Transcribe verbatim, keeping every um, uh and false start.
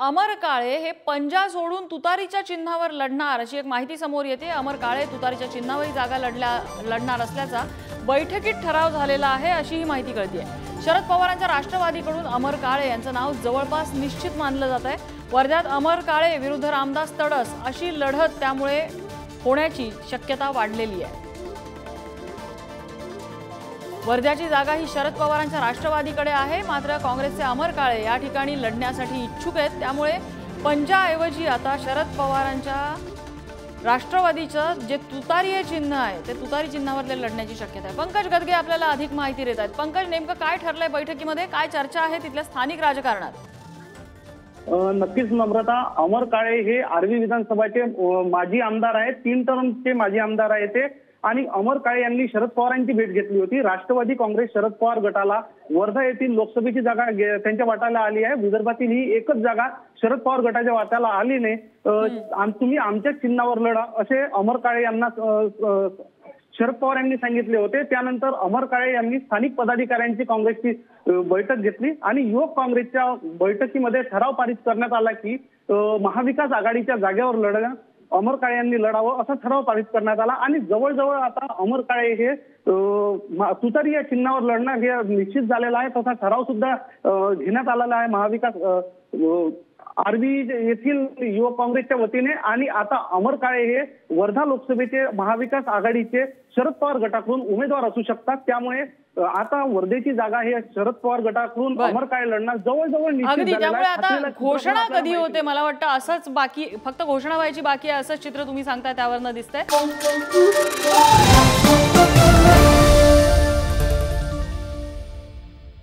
अमर काळे हे पंजा सोडून तुतारीच्या चिन्हावर लढणार अशी एक माहिती समोर येते। अमर काळे तुतारीच्या चिन्हावर जागा लढल्या लढणार असल्याचा बैठकीत ठराव झालेला आहे अशी ही माहिती कळते। शरद पवारांच्या राष्ट्रवादीकडून अमर काळे यांचं नाव जवळपास निश्चित मानलं जात आहे। वर्ध्यात अमर काळे विरुद्ध रामदास तडस अशी लढत त्यामुळे होण्याची शक्यता वाढलेली आहे। वर्ध्याची जागा ही शरद पवारांच्या राष्ट्रवादीकडे आहे, मात्र काँग्रेसचे अमर काळे या ठिकाणी लढण्यासाठी इच्छुक आहेत। त्यामुळे पंजाऐवजी आता शरद पवारांच्या राष्ट्रवादीचं जे तुतारी चिन्ह आहे ते तुतारी चिन्हावर लढण्याची शक्यता आहे। पंकज गदगे आपल्याला अधिक माहिती देत आहेत। पंकज, नेमकं काय ठरलंय बैठकीमध्ये, काय चर्चा आहे तिथल्या स्थानिक राजकारणात? नक्कीच नम्रता, अमर काळे हे आर्वी विधानसभाचे माजी आमदार आहेत, तीन टर्मचे माजी आमदार आहेत ते। आणि अमर काळे यांनी शरद पवारांची भेट घेतली होती। राष्ट्रवादी काँग्रेस शरद पवार गटाला वर्धा येथील लोकसभेची जागा त्यांच्या वाट्याला आली आहे। विदर्भातील ही एकच जागा शरद पवार गटाच्या वाट्याला आली नाही। तुम्ही आमच्या चिन्हावर लढा असे अमर काळे यांना शरद पवार यांनी सांगितले होते। त्यानंतर अमर काळे यांनी स्थानिक पदाधिकाऱ्यांची काँग्रेसची बैठक घेतली आणि युवक काँग्रेसच्या बैठकीमध्ये ठराव पारित करण्यात आला की महाविकास आघाडीच्या जागेवर लढणं अमर काळे यांनी लढावं असा ठराव पारित करण्यात आला। आणि जवळजवळ आता अमर काळे हे तुतारी या चिन्हावर लढणं हे निश्चित झालेलं आहे। तसा ठराव सुद्धा घेण्यात आलेला आहे महाविकास आर्वी येथील युवक काँग्रेसच्या वतीने। आणि आता अमर काळे हे वर्धा लोकसभेचे महाविकास आघाडीचे शरद पवार गटाकडून उमेदवार असू शकतात। त्यामुळे आता वर्धेची जागा हे शरद पवार गटाकडून अमर काळे लढणार जवळजवळ निश्चित झालेलं आहे। आता घोषणा कधी होते? मला वाटतं असंच बाकी, फक्त घोषणा व्हायची बाकी आहे असंच चित्र तुम्ही सांगताय त्यावरनं दिसतंय।